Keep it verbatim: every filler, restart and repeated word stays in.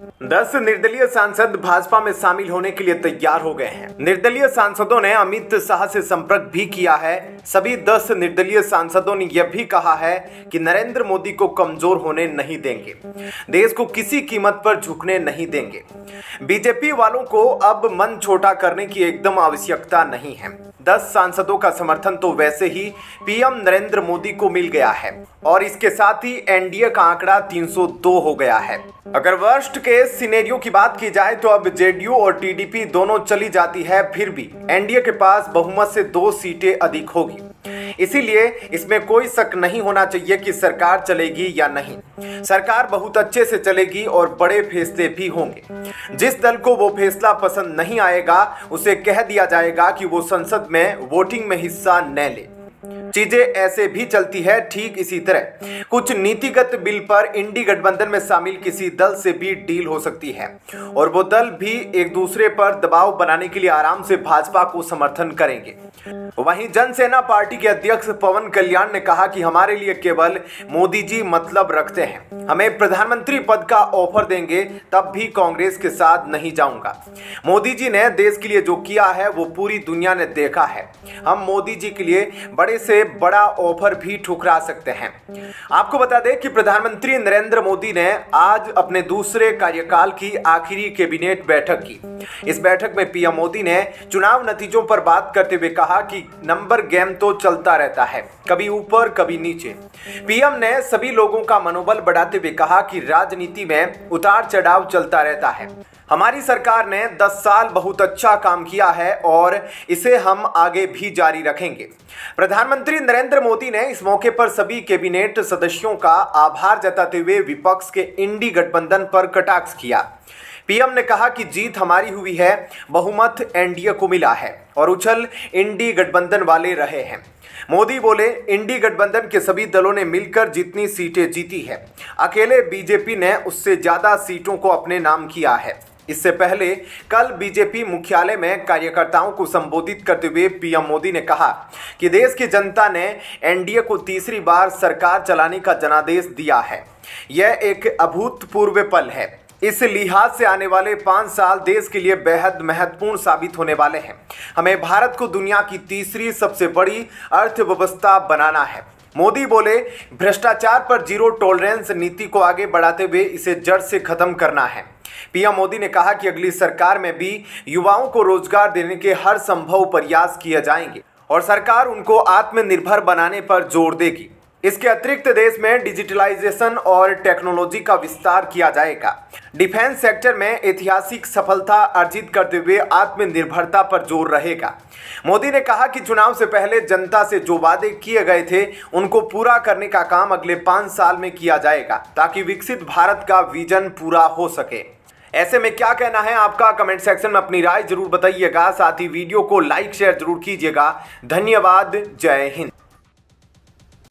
दस निर्दलीय सांसद भाजपा में शामिल होने के लिए तैयार हो गए हैं। निर्दलीय सांसदों ने अमित शाह से संपर्क भी किया है। सभी दस निर्दलीय सांसदों ने यह भी कहा है कि नरेंद्र मोदी को कमजोर होने नहीं देंगे, देश को किसी कीमत पर झुकने नहीं देंगे। बीजेपी वालों को अब मन छोटा करने की एकदम आवश्यकता नहीं है। दस सांसदों का समर्थन तो वैसे ही पीएम नरेंद्र मोदी को मिल गया है और इसके साथ ही एनडीए का आंकड़ा तीन सौ दो हो गया है। अगर वर्स्ट केस सिनेरियो की बात की जाए तो अब जेडीयू और टीडीपी दोनों चली जाती है, फिर भी एनडीए के पास बहुमत से दो सीटें अधिक होगी। इसीलिए इसमें कोई शक नहीं होना चाहिए कि सरकार चलेगी या नहीं। सरकार बहुत अच्छे से चलेगी और बड़े फैसले भी होंगे। जिस दल को वो फैसला पसंद नहीं आएगा उसे कह दिया जाएगा कि वो संसद में वोटिंग में हिस्सा न ले। चीजें ऐसे भी चलती है। ठीक इसी तरह कुछ नीतिगत बिल पर इंडी गठबंधन में शामिल किसी दल से भी डील हो सकती है और वो दल भी एक दूसरे पर दबाव बनाने के लिए आराम से भाजपा को समर्थन करेंगे। वहीं जनसेना पार्टी के अध्यक्ष पवन कल्याण ने कहा कि हमारे लिए केवल मोदी जी मतलब रखते हैं, हमें प्रधानमंत्री पद का ऑफर देंगे तब भी कांग्रेस के साथ नहीं जाऊंगा। मोदी जी ने देश के लिए जो किया है वो पूरी दुनिया ने देखा है। हम मोदी जी के लिए बड़े से बड़ा ऑफर भी ठुकरा सकते हैं। आपको बता दें कि प्रधानमंत्री नरेंद्र मोदी ने आज अपने दूसरे कार्यकाल की आखिरी कैबिनेट बैठक की। इस बैठक में पीएम मोदी ने चुनाव नतीजों पर बात करते हुए कहा कि नंबर गेम तो चलता रहता है, कभी ऊपर कभी नीचे। पीएम ने सभी लोगों का मनोबल बढ़ाते हुए कहा कि राजनीति में उतार चढ़ाव चलता रहता है। हमारी सरकार ने दस साल बहुत अच्छा काम किया है और इसे हम आगे भी जारी रखेंगे। प्रधानमंत्री नरेंद्र मोदी ने इस मौके पर सभी कैबिनेट सदस्यों का आभार जताते हुए विपक्ष के इंडी गठबंधन पर कटाक्ष किया। पीएम ने कहा कि जीत हमारी हुई है, बहुमत एनडीए को मिला है और उछल इंडी गठबंधन वाले रहे हैं। मोदी बोले, इंडी गठबंधन के सभी दलों ने मिलकर जितनी सीटें जीती है, अकेले बीजेपी ने उससे ज्यादा सीटों को अपने नाम किया है। इससे पहले कल बीजेपी मुख्यालय में कार्यकर्ताओं को संबोधित करते हुए पीएम मोदी ने कहा कि देश की जनता ने एनडीए को तीसरी बार सरकार चलाने का जनादेश दिया है। यह एक अभूतपूर्व पल है। इस लिहाज से आने वाले पाँच साल देश के लिए बेहद महत्वपूर्ण साबित होने वाले हैं। हमें भारत को दुनिया की तीसरी सबसे बड़ी अर्थव्यवस्था बनाना है। मोदी बोले, भ्रष्टाचार पर जीरो टॉलरेंस नीति को आगे बढ़ाते हुए इसे जड़ से खत्म करना है। पीएम मोदी ने कहा कि अगली सरकार में भी युवाओं को रोजगार देने के हर संभव प्रयास किए जाएंगे और सरकार उनको आत्मनिर्भर बनाने पर जोर देगी। इसके अतिरिक्त देश में डिजिटलाइजेशन और टेक्नोलॉजी का विस्तार किया जाएगा। डिफेंस सेक्टर में ऐतिहासिक सफलता अर्जित करते हुए आत्मनिर्भरता पर जोर रहेगा। मोदी ने कहा कि चुनाव से पहले जनता से जो वादे किए गए थे उनको पूरा करने का काम अगले पाँच साल में किया जाएगा ताकि विकसित भारत का विजन पूरा हो सके। ऐसे में क्या कहना है आपका, कमेंट सेक्शन में अपनी राय जरूर बताइएगा। साथ ही वीडियो को लाइक शेयर जरूर कीजिएगा। धन्यवाद। जय हिंद।